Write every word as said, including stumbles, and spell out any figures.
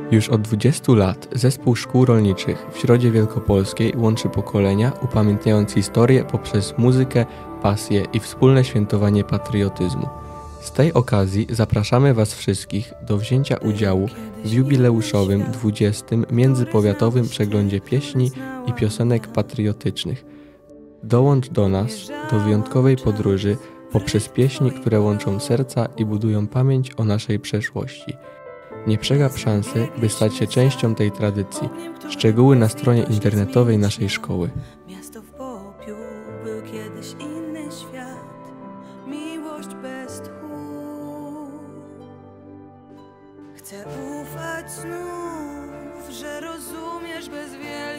Już od dwudziestu lat Zespół Szkół Rolniczych w Środzie Wielkopolskiej łączy pokolenia, upamiętniając historię poprzez muzykę, pasję i wspólne świętowanie patriotyzmu. Z tej okazji zapraszamy Was wszystkich do wzięcia udziału w jubileuszowym dwudziestym Międzypowiatowym Przeglądzie Pieśni i Piosenek Patriotycznych. Dołącz do nas, do wyjątkowej podróży poprzez pieśni, które łączą serca i budują pamięć o naszej przeszłości. Nie przegap szansy, by stać się częścią tej tradycji. Szczegóły na stronie internetowej naszej szkoły. Miasto w popiół, był kiedyś inny świat, miłość bez tchu. Chcę ufać znów, że rozumiesz bez wielu